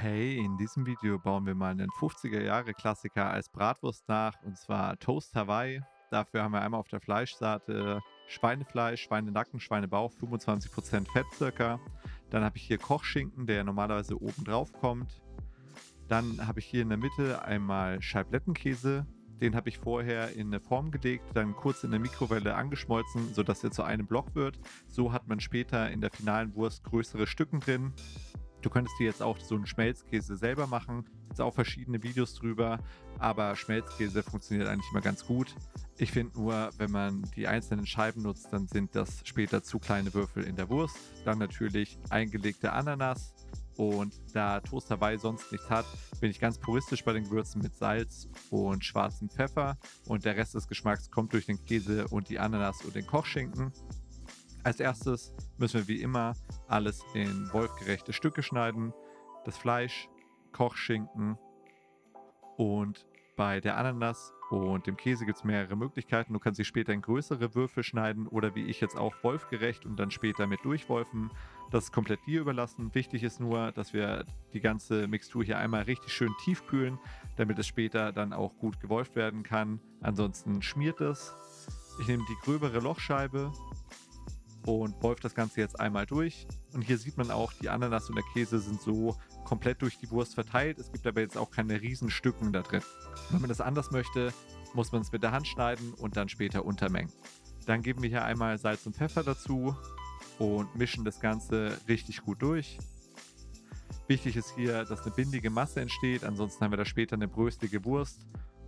Hey, in diesem Video bauen wir mal einen 50er-Jahre-Klassiker als Bratwurst nach, und zwar Toast Hawaii. Dafür haben wir einmal auf der Fleischseite Schweinefleisch, Schweinenacken, Schweinebauch, 25% Fett circa. Dann habe ich hier Kochschinken, der normalerweise oben drauf kommt. Dann habe ich hier in der Mitte einmal Scheiblettenkäse. Den habe ich vorher in eine Form gelegt, dann kurz in der Mikrowelle angeschmolzen, sodass er zu einem Block wird. So hat man später in der finalen Wurst größere Stücken drin. Du könntest dir jetzt auch so einen Schmelzkäse selber machen. Gibt auch verschiedene Videos drüber, aber Schmelzkäse funktioniert eigentlich immer ganz gut. Ich finde nur, wenn man die einzelnen Scheiben nutzt, dann sind das später zu kleine Würfel in der Wurst. Dann natürlich eingelegte Ananas. Und da Toast Hawaii sonst nichts hat, bin ich ganz puristisch bei den Gewürzen mit Salz und schwarzem Pfeffer. Und der Rest des Geschmacks kommt durch den Käse und die Ananas und den Kochschinken. Als erstes müssen wir wie immer alles in wolfgerechte Stücke schneiden. Das Fleisch, Kochschinken, und bei der Ananas und dem Käse gibt es mehrere Möglichkeiten. Du kannst sie später in größere Würfel schneiden oder wie ich jetzt auch wolfgerecht und dann später mit durchwolfen. Das ist komplett dir überlassen. Wichtig ist nur, dass wir die ganze Mixtur hier einmal richtig schön tiefkühlen, damit es später dann auch gut gewolft werden kann. Ansonsten schmiert es. Ich nehme die gröbere Lochscheibe und wolf das Ganze jetzt einmal durch. Und hier sieht man auch, die Ananas und der Käse sind so komplett durch die Wurst verteilt. Es gibt aber jetzt auch keine riesen Stücken da drin. Wenn man das anders möchte, muss man es mit der Hand schneiden und dann später untermengen. Dann geben wir hier einmal Salz und Pfeffer dazu und mischen das Ganze richtig gut durch. Wichtig ist hier, dass eine bindige Masse entsteht, ansonsten haben wir da später eine bröstige Wurst.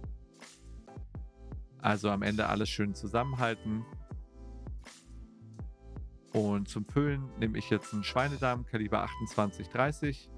Also am Ende alles schön zusammenhalten. Und zum Füllen nehme ich jetzt einen Schweinedarm Kaliber 28-30.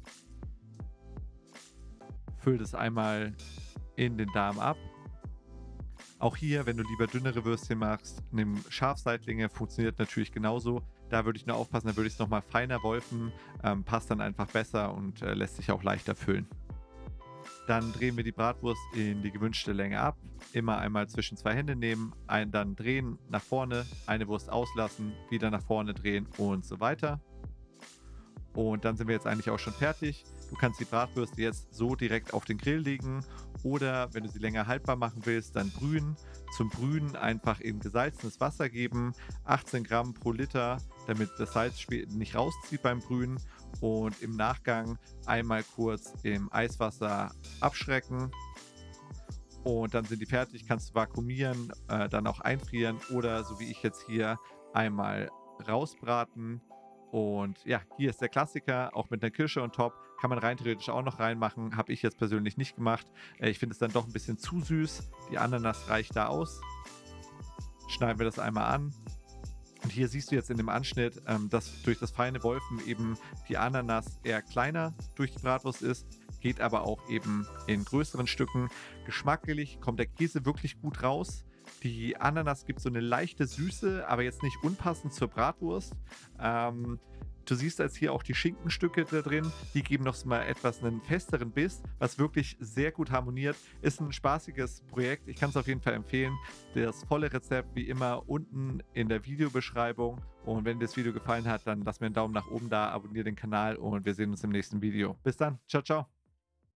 Fülle das einmal in den Darm ab. Auch hier, wenn du lieber dünnere Würstchen machst, nimm Schafseitlinge, funktioniert natürlich genauso. Da würde ich nur aufpassen, da würde ich es nochmal feiner wolfen, passt dann einfach besser und lässt sich auch leichter füllen. Dann drehen wir die Bratwurst in die gewünschte Länge ab. Immer einmal zwischen zwei Hände nehmen, dann drehen nach vorne, eine Wurst auslassen, wieder nach vorne drehen und so weiter. Und dann sind wir jetzt eigentlich auch schon fertig. Du kannst die Bratwürste jetzt so direkt auf den Grill legen oder wenn du sie länger haltbar machen willst, dann brühen. Zum Brühen einfach in gesalzenes Wasser geben, 18 Gramm pro Liter, damit das Salz nicht rauszieht beim Brühen. Und im Nachgang einmal kurz im Eiswasser abschrecken. Und dann sind die fertig, kannst du vakuumieren, dann auch einfrieren oder so wie ich jetzt hier einmal rausbraten. Und ja, hier ist der Klassiker, auch mit einer Kirsche on top. Kann man rein theoretisch auch noch reinmachen. Habe ich jetzt persönlich nicht gemacht. Ich finde es dann doch ein bisschen zu süß. Die Ananas reicht da aus. Schneiden wir das einmal an. Und hier siehst du jetzt in dem Anschnitt, dass durch das feine Wolfen eben die Ananas eher kleiner durch die Bratwurst ist. Geht aber auch eben in größeren Stücken. Geschmacklich kommt der Käse wirklich gut raus. Die Ananas gibt so eine leichte Süße, aber jetzt nicht unpassend zur Bratwurst. Du siehst jetzt hier auch die Schinkenstücke da drin. Die geben noch mal etwas einen festeren Biss, was wirklich sehr gut harmoniert. Ist ein spaßiges Projekt. Ich kann es auf jeden Fall empfehlen. Das volle Rezept wie immer unten in der Videobeschreibung. Und wenn dir das Video gefallen hat, dann lass mir einen Daumen nach oben da, abonniere den Kanal und wir sehen uns im nächsten Video. Bis dann. Ciao, ciao.